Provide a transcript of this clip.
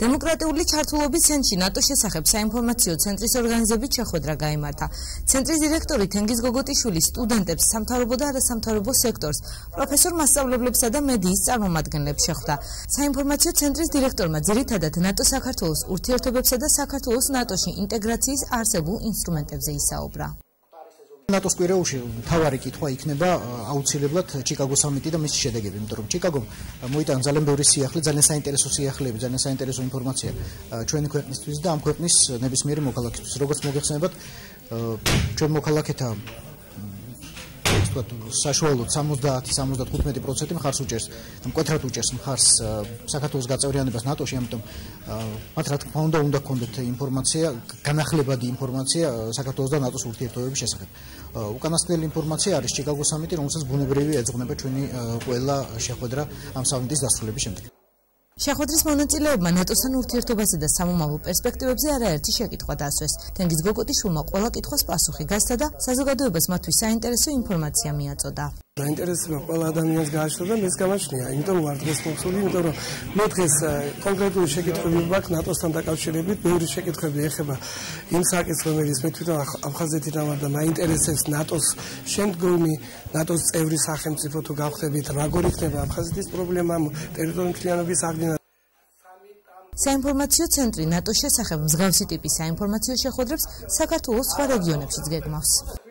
დემოკრატიული ჩართულობის ცენტრში ნატოს შესახებ საინფორმაციო ცენტრის ორგანიზებით შეხვედრა გაიმართა. ცენტრის დირექტორი თენგიზ გოგოტიშვილი სტუდენტებს, სამთავრობო და არასამთავრობო სექტორს, პროფესორ მასწავლებლებსა და მედიის წარმომადგენლებს შეხვდა. საინფორმაციო ცენტრის დირექტორმა ძირითადად ნატო-საქართველოს ურთიერთობებსა და საქართველოს ნატოში ინტეგრაციის არსებულ ინსტრუმენტებზე ისაუბრა. ნატოს კვირეულში მთავარი კითხვა იქნება აუცილებლად ჩიკაგოს სამიტი და მისი შედეგები, იმიტომ რომ ჩიკაგომ მოიტანა ძალიან ბევრი სიახლე, ძალიან საინტერესო სიახლეები, ძალიან საინტერესო ინფორმაცია ჩვენი ქვეყნისთვის და ამ ქვეყნის ნებისმიერი მოქალაქისთვის. როგორც მოგეხსენებათ, ჩვენ მოქალაქეთა საშუალოდ 70-75% მხარს უჭერს, მკვეთრად უჭერს მხარს საქართველოს გაწევრიანებას ნატოში, ამიტომ მათ რა თქმა უნდა გქონდეთ ინფორმაცია, განახლებადი ინფორმაცია საქართველოს და ნატოს ურთიერთობების შესახებ. უკანასკნელი ინფორმაცია არის ჩიკაგოს სამიტი, რომელსაც ბუნებრივი ეძღვნება ჩვენი ყველა შეხვედრა ამ სამიტის დასრულების შემდეგ. შეხვედრის მონაწილეებმა ნატოსთან ურთიერთობაზე და სამომავლო პერსპექტივებზე არაერთი შეკითხვა დასვეს. თენგიზ გოგოტიშვილმა ყველა კითხვას პასუხი გასცა და საზოგადოებას მათთვის საინტერესო ინფორმაცია მიაწოდა. დაინტერესება ყველა ადამიანს გააჩნდა და მეც გამაჩნია, იმიტომ ვარ დღეს მოცული, იმიტომ რომ მე დღეს კონკრეტული შეკითხვები მაქვს ნატოსთან დაკავშირებით, ბევრი შეკითხვები ეხება იმ საკითხს, რომელიც მე თვითონ აფხაზეთიდან ვარ და მაინტერესებს ნატოს შემდგომი ნატოს წევრი სახელმწიფო თუ გავხდებით, როგორ იქნება აფხაზეთის პრობლემა, ტერიტორიული მთლიანობის აღდგენა. საინფორმაციო ცენტრი ნატოს შესახებ მსგავსი ტიპის საინფორმაციო შეხვედრებს საქართველოს სხვა რეგიონებშიც გეგმავს.